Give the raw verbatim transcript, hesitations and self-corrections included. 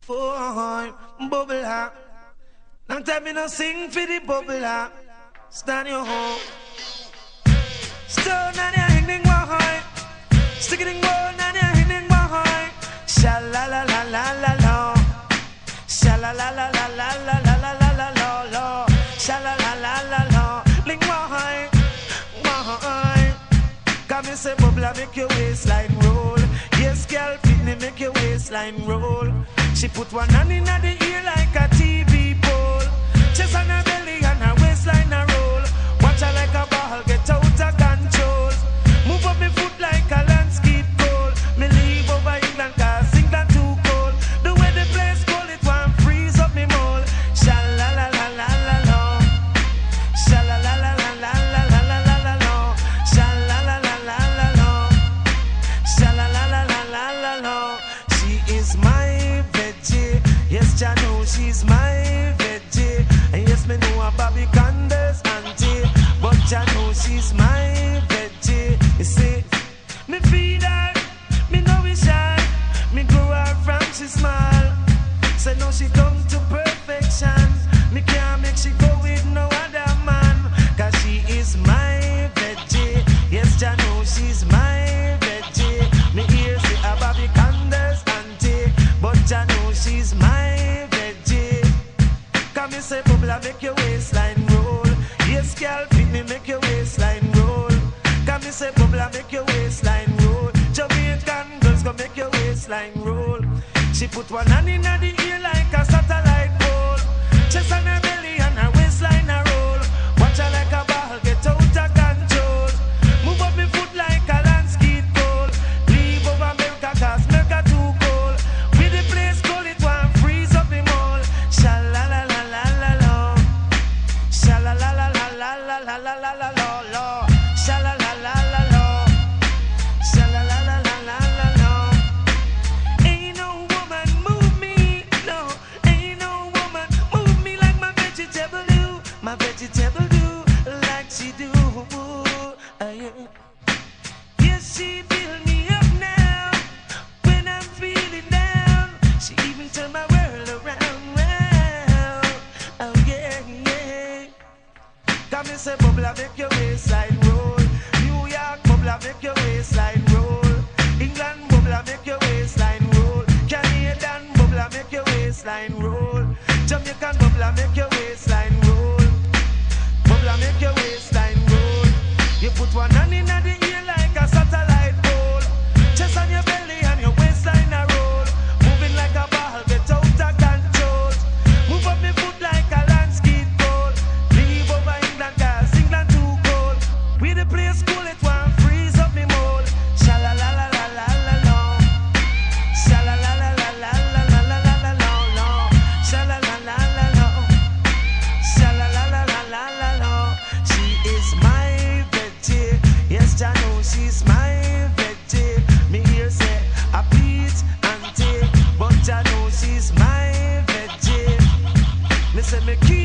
Boy, bubble hop. Long time me no sing for the bubble hop. Stand your home. Stone on your hinging wahoi. Stick it in bone on your hinging wahoi. Sha la la la la la la. Sha la la la la la la la la la la la la. Sha la la la la la. Ling wahoi, wahoi. Come me say bubble make your waistline roll. Yes, girl, fit me make your waistline roll. She put one hand in the ear like a T V pole. Chest on her belly and her waistline a roll. Watch her like a ball get out of control. Move up me foot like a landscape goal. Me leave over England cause England too cold. The way the place cold it won't freeze up me mole. Sha la la la la la la. Sha la la la la la la la la la la la. Sha la la la la la la. Sha la la la la la la la. She is my veggie. Yes, I know she's my veggie. And yes, me know a Bobby Conder's auntie. But I know she's my veggie. You see, me feed her, me know we shy. Me grow her from she small. Say no, she come to perfection. Me can't make she go with no other man. Cause she is my veggie. Yes, I know she's my veggie. Me hear say a Bobby Conder's auntie. But I know she's my veggie. Come me say bubble make your waistline roll. Yes, girl, fit me make your waistline roll. Come me say bubble make your waistline roll. Jamaican girls go make your waistline roll. She put one hand in the ear like a satellite pole. Chest on her belly and her waistline a roll. Watch her like a ball get out of control. Move up me foot like a landscape goal. Leave over America cause America too cold. With the place cold it won't freeze up me mole. Sha la la la la la la. Sha la la la la la la la la la la la la. Sha la la la la la. Sha la la la la la la la. Ain't no woman move me, no. Ain't no woman move me like my vegetable do. My vegetable do like she do. Uh, yeah. Yes, she build me up now when I'm feeling down. She even turn my world around. Well, oh yeah, yeah. Come and say bubble make your waistline roll. New York bubble make your waistline roll. England bubble make your waistline roll. Canadian bubble make your waistline roll. Jamaican bubble make your waistline roll. Bubble make your waistline roll. You put one hand in the ear like a satellite pole. Chest on your belly and your waistline a roll. Moving like a ball get out of control. Move up me foot like a landscape goal. Leave over England cause England too cold. We the place cool it won't freeze up me mole. Sha la la la la la la la. Sha la la la la la la la la la la la. Sha la la la la la. Sha la la la la la la la. She is my veggie. Yes, I know she's my veggie. Me hear say a Pete auntie, but I know she's my veggie. Me say me keep